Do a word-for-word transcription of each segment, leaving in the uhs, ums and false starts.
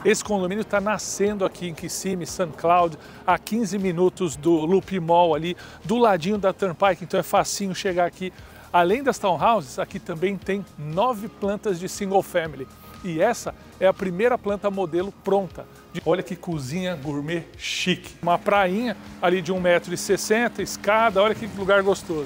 Esse condomínio está nascendo aqui em Kissimmee, Saint Cloud, a quinze minutos do Loop Mall ali, do ladinho da Turnpike, então é facinho chegar aqui. Além das townhouses, aqui também tem nove plantas de single family. E essa é a primeira planta modelo pronta. Olha que cozinha gourmet chique. Uma prainha ali de um metro e sessenta, escada, olha que lugar gostoso.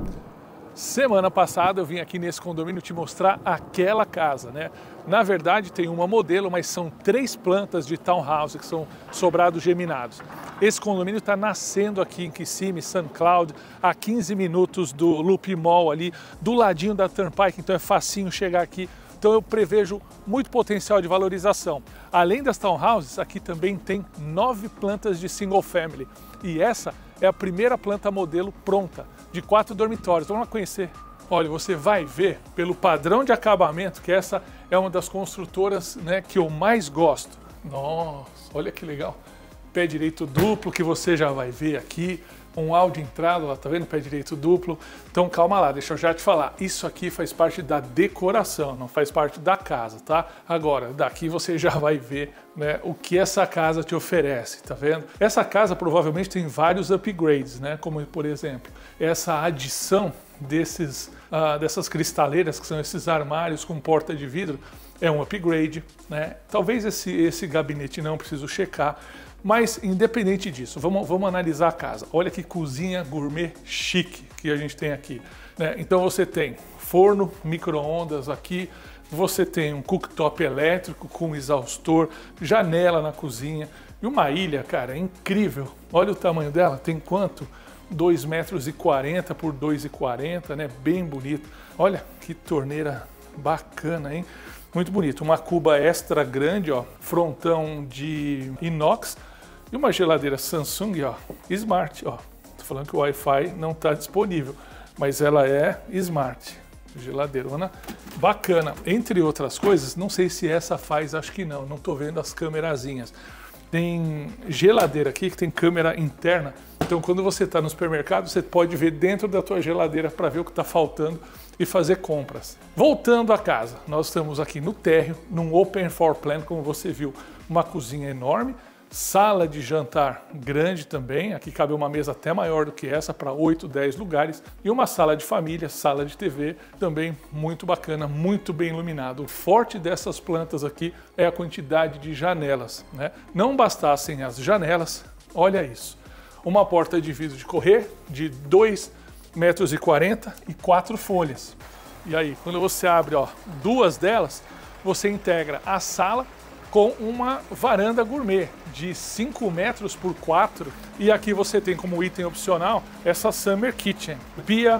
Semana passada eu vim aqui nesse condomínio te mostrar aquela casa, né? Na verdade tem uma modelo, mas são três plantas de townhouse que são sobrados geminados. Esse condomínio está nascendo aqui em Kissimmee, Saint Cloud, a quinze minutos do Loop Mall ali, do ladinho da Turnpike, então é facinho chegar aqui. Então eu prevejo muito potencial de valorização. Além das townhouses, aqui também tem nove plantas de single family. E essa é a primeira planta modelo pronta, de quatro dormitórios. Vamos lá conhecer. Olha, você vai ver pelo padrão de acabamento que essa é uma das construtoras, né, que eu mais gosto. Nossa, olha que legal. Pé direito duplo que você já vai ver aqui. Um hall de entrada, lá, tá vendo? Pé direito duplo. Então calma lá, deixa eu já te falar. Isso aqui faz parte da decoração, não faz parte da casa, tá? Agora, daqui você já vai ver, né, o que essa casa te oferece, tá vendo? Essa casa provavelmente tem vários upgrades, né? Como, por exemplo, essa adição desses, uh, dessas cristaleiras, que são esses armários com porta de vidro, é um upgrade, né? Talvez esse, esse gabinete não, preciso checar. Mas, independente disso, vamos, vamos analisar a casa. Olha que cozinha gourmet chique que a gente tem aqui, né? Então você tem forno, micro-ondas aqui, você tem um cooktop elétrico com exaustor, janela na cozinha e uma ilha, cara, incrível. Olha o tamanho dela, tem quanto? dois metros e quarenta por dois e quarenta, né? Bem bonito. Olha que torneira bacana, hein? Muito bonito. Uma cuba extra grande, ó, frontão de inox. E uma geladeira Samsung, ó, Smart, ó. Tô falando que o Wi-Fi não está disponível, mas ela é Smart. Geladeirona bacana. Entre outras coisas, não sei se essa faz, acho que não, não tô vendo as câmerazinhas. Tem geladeira aqui que tem câmera interna. Então, quando você está no supermercado, você pode ver dentro da tua geladeira para ver o que está faltando e fazer compras. Voltando à casa, nós estamos aqui no térreo, num open floor plan, como você viu, uma cozinha enorme, sala de jantar grande também, aqui cabe uma mesa até maior do que essa, para oito, dez lugares, e uma sala de família, sala de T V, também muito bacana, muito bem iluminado. O forte dessas plantas aqui é a quantidade de janelas, né? Não bastassem as janelas, olha isso, uma porta de vidro de correr de dois metros e quarenta e quatro folhas. E aí, quando você abre, ó, duas delas, você integra a sala com uma varanda gourmet de cinco metros por quatro, e aqui você tem como item opcional essa Summer Kitchen. Pia,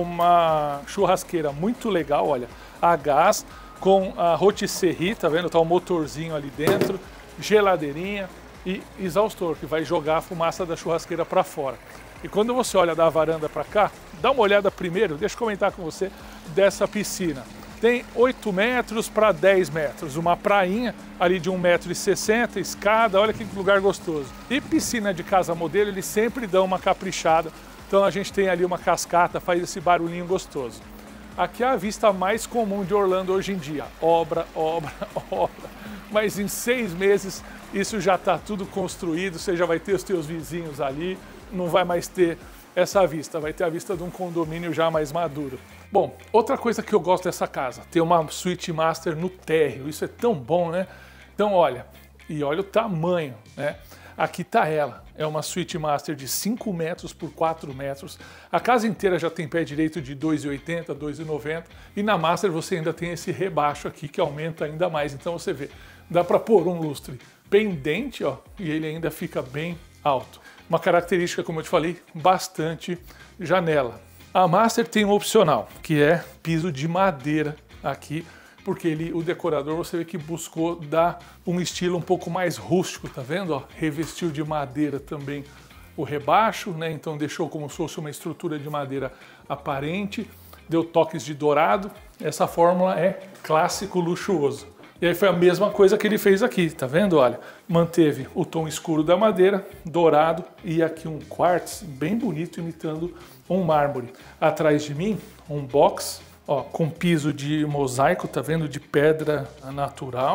uma churrasqueira muito legal, olha, a gás com a rotisserie, tá vendo? Tá o motorzinho ali dentro, geladeirinha e exaustor que vai jogar a fumaça da churrasqueira para fora. E quando você olha da varanda para cá, dá uma olhada primeiro, deixa eu comentar com você dessa piscina. Tem oito metros para dez metros, uma prainha ali de um metro e sessenta, escada, olha que lugar gostoso. E piscina de casa modelo, eles sempre dão uma caprichada, então a gente tem ali uma cascata, faz esse barulhinho gostoso. Aqui é a vista mais comum de Orlando hoje em dia, obra, obra, obra. Mas em seis meses isso já está tudo construído, você já vai ter os teus vizinhos ali, não vai mais ter essa vista, vai ter a vista de um condomínio já mais maduro. Bom, outra coisa que eu gosto dessa casa, ter uma suíte master no térreo, isso é tão bom, né? Então olha, e olha o tamanho, né? Aqui tá ela, é uma suíte master de cinco metros por quatro metros, a casa inteira já tem pé direito de dois e oitenta, dois e noventa, e na master você ainda tem esse rebaixo aqui que aumenta ainda mais, então você vê, dá para pôr um lustre pendente, ó, e ele ainda fica bem alto. Uma característica, como eu te falei, bastante janela. A master tem um opcional, que é piso de madeira aqui, porque ele, o decorador, você vê que buscou dar um estilo um pouco mais rústico, tá vendo? Ó, revestiu de madeira também o rebaixo, né? Então deixou como se fosse uma estrutura de madeira aparente, deu toques de dourado. Essa fórmula é clássico luxuoso. E aí foi a mesma coisa que ele fez aqui, tá vendo? Olha, manteve o tom escuro da madeira, dourado, e aqui um quartz bem bonito, imitando um mármore. Atrás de mim, um box, ó, com piso de mosaico, tá vendo? De pedra natural,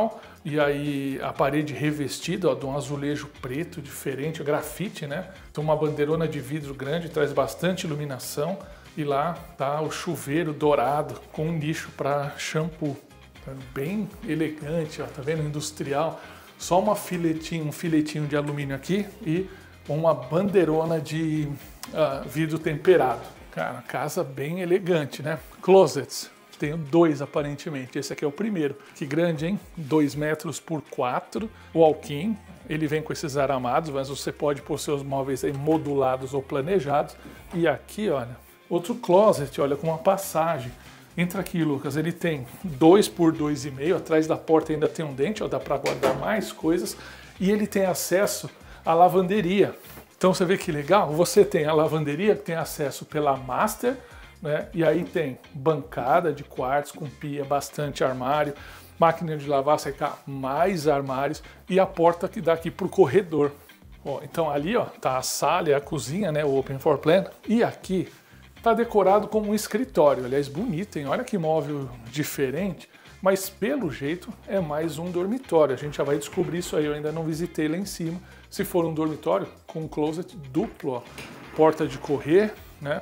E aí a parede revestida, ó, de um azulejo preto diferente, grafite, né? Então uma bandeirona de vidro grande, traz bastante iluminação. E lá tá o chuveiro dourado com um nicho para shampoo. Tá bem elegante, ó, tá vendo? Industrial. Só uma filetinho, um filetinho de alumínio aqui e uma bandeirona de uh, vidro temperado. Cara, casa bem elegante, né? Closets. Tenho dois aparentemente. Esse aqui é o primeiro. Que grande, hein? dois metros por quatro. Walk-in. Ele vem com esses aramados, mas você pode pôr seus móveis aí modulados ou planejados. E aqui, olha, outro closet, olha, com uma passagem. Entra aqui, Lucas. Ele tem dois por dois e meio. Atrás da porta ainda tem um dente, ó, dá para guardar mais coisas. E ele tem acesso à lavanderia. Então você vê que legal. Você tem a lavanderia que tem acesso pela master, né? E aí tem bancada de quartzo com pia, bastante armário, máquina de lavar, secar, mais armários e a porta que dá aqui para o corredor. Ó, então ali, ó, tá a sala e a cozinha, né? O open floor plan. E aqui tá decorado como um escritório, aliás, bonito, hein? Olha que móvel diferente, mas pelo jeito é mais um dormitório. A gente já vai descobrir isso aí, eu ainda não visitei lá em cima. Se for um dormitório com um closet duplo, ó, porta de correr, né?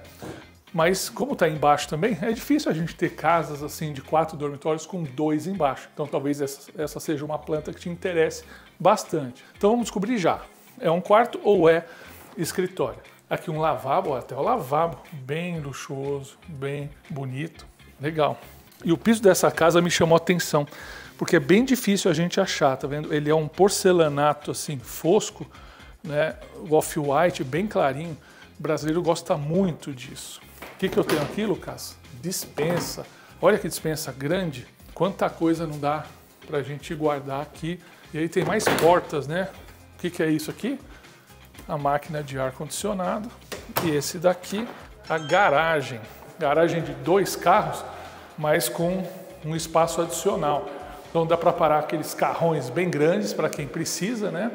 Mas como está embaixo também, é difícil a gente ter casas assim de quatro dormitórios com dois embaixo. Então talvez essa, essa seja uma planta que te interesse bastante. Então vamos descobrir já. É um quarto ou é escritório? Aqui um lavabo, até o lavabo, bem luxuoso, bem bonito, legal. E o piso dessa casa me chamou a atenção, porque é bem difícil a gente achar, tá vendo? Ele é um porcelanato assim, fosco, né? Off-white, bem clarinho. O brasileiro gosta muito disso. O que, que eu tenho aqui, Lucas? Dispensa. Olha que dispensa grande. Quanta coisa não dá pra gente guardar aqui. E aí tem mais portas, né? O que, que é isso aqui? A máquina de ar-condicionado. E esse daqui, a garagem. Garagem de dois carros, mas com um espaço adicional. Então dá para parar aqueles carrões bem grandes para quem precisa, né?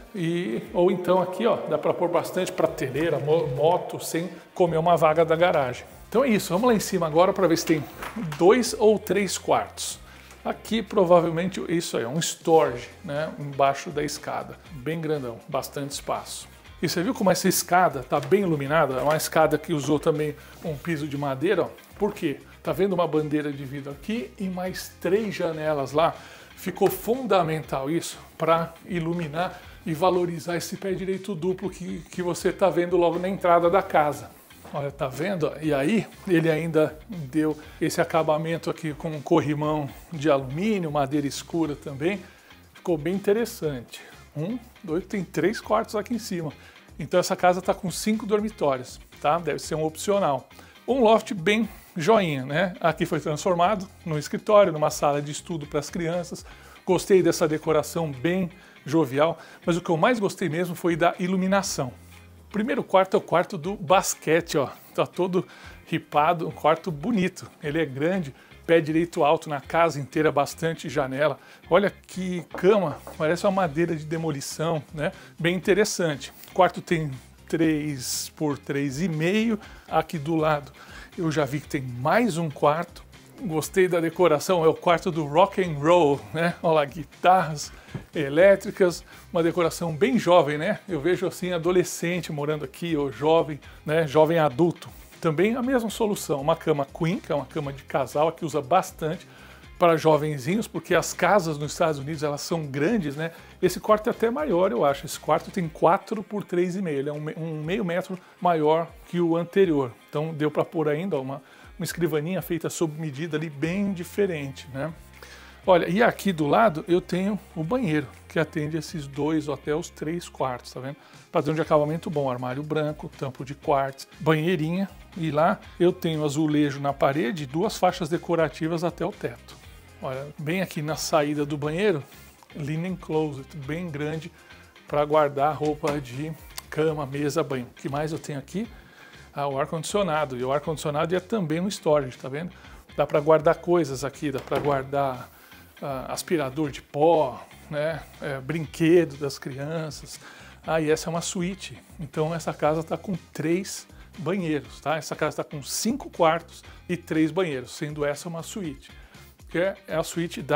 E, ou então aqui, ó, dá para pôr bastante prateleira, moto, sem comer uma vaga da garagem. Então é isso, vamos lá em cima agora para ver se tem dois ou três quartos. Aqui provavelmente isso aí é um storage, né, embaixo da escada, bem grandão, bastante espaço. E você viu como essa escada está bem iluminada? É uma escada que usou também um piso de madeira, ó. Por quê? Tá vendo uma bandeira de vidro aqui e mais três janelas lá? Ficou fundamental isso para iluminar e valorizar esse pé direito duplo que, que você está vendo logo na entrada da casa. Olha, tá vendo? E aí ele ainda deu esse acabamento aqui com um corrimão de alumínio, madeira escura também. Ficou bem interessante. Um, dois, tem três quartos aqui em cima. Então essa casa está com cinco dormitórios, tá? Deve ser um opcional. Um loft bem joinha, né? Aqui foi transformado num escritório, numa sala de estudo para as crianças. Gostei dessa decoração bem jovial, mas o que eu mais gostei mesmo foi da iluminação. O primeiro quarto é o quarto do basquete, ó. Tá todo ripado, um quarto bonito. Ele é grande, pé direito alto na casa inteira, bastante janela. Olha que cama, parece uma madeira de demolição, né? Bem interessante. O quarto tem três por três e meio. Aqui do lado eu já vi que tem mais um quarto. Gostei da decoração, é o quarto do rock and roll, né? Olha lá, guitarras elétricas, uma decoração bem jovem, né? Eu vejo assim adolescente morando aqui, ou jovem, né? Jovem adulto. Também a mesma solução, uma cama queen, que é uma cama de casal, que usa bastante para jovenzinhos, porque as casas nos Estados Unidos elas são grandes, né? Esse quarto é até maior, eu acho. Esse quarto tem quatro por três e meio, ele é um, um meio metro maior que o anterior. Então deu para pôr ainda uma uma escrivaninha feita sob medida ali, bem diferente, né? Olha, e aqui do lado eu tenho o banheiro, que atende esses dois ou até os três quartos, tá vendo? Padrão de acabamento bom, armário branco, tampo de quartzo, banheirinha, e lá eu tenho azulejo na parede e duas faixas decorativas até o teto. Olha, bem aqui na saída do banheiro, linen closet, bem grande, para guardar roupa de cama, mesa, banho. O que mais eu tenho aqui? Ah, o ar-condicionado, e o ar-condicionado é também um storage, tá vendo? Dá para guardar coisas aqui, dá para guardar ah, aspirador de pó, né? É, brinquedo das crianças. Ah, e essa é uma suíte, então essa casa está com três banheiros, tá? Essa casa está com cinco quartos e três banheiros, sendo essa uma suíte, que é a suíte da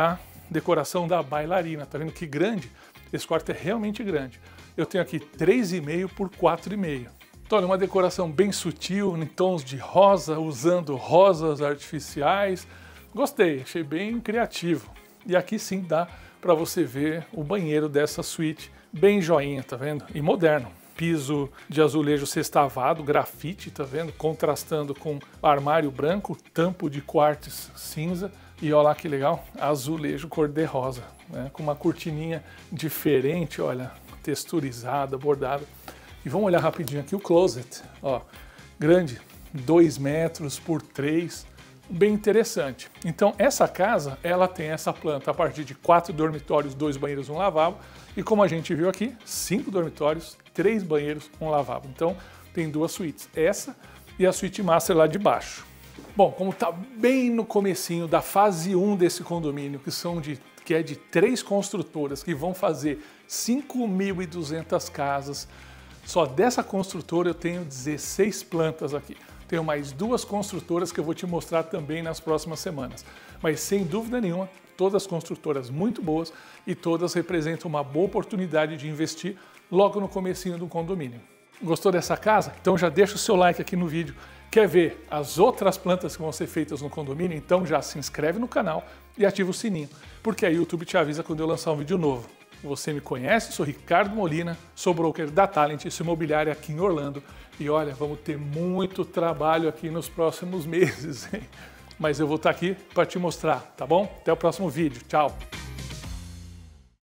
decoração da bailarina. Tá vendo que grande? Esse quarto é realmente grande. Eu tenho aqui três e meio por quatro e meio. Então, olha, uma decoração bem sutil, em tons de rosa, usando rosas artificiais. Gostei, achei bem criativo. E aqui sim dá para você ver o banheiro dessa suíte, bem joinha, tá vendo? E moderno. Piso de azulejo sextavado, grafite, tá vendo? Contrastando com armário branco, tampo de quartz cinza. E olha lá que legal, azulejo cor-de-rosa, né? Com uma cortininha diferente, olha, texturizada, bordada. E vamos olhar rapidinho aqui o closet, ó, grande, dois metros por três, bem interessante. Então essa casa, ela tem essa planta a partir de quatro dormitórios, dois banheiros, um lavabo, e como a gente viu aqui, cinco dormitórios, três banheiros, um lavabo. Então tem duas suítes, essa e a suíte master lá de baixo. Bom, como está bem no comecinho da fase um desse condomínio, que, são de, que é de três construtoras que vão fazer cinco mil e duzentas casas, só dessa construtora eu tenho dezesseis plantas aqui. Tenho mais duas construtoras que eu vou te mostrar também nas próximas semanas. Mas sem dúvida nenhuma, todas construtoras muito boas e todas representam uma boa oportunidade de investir logo no comecinho do condomínio. Gostou dessa casa? Então já deixa o seu like aqui no vídeo. Quer ver as outras plantas que vão ser feitas no condomínio? Então já se inscreve no canal e ativa o sininho, porque aí o YouTube te avisa quando eu lançar um vídeo novo. Você me conhece, sou Ricardo Molina, sou broker da Talent Imobiliária aqui em Orlando. E olha, vamos ter muito trabalho aqui nos próximos meses, hein? Mas eu vou estar aqui para te mostrar, tá bom? Até o próximo vídeo. Tchau!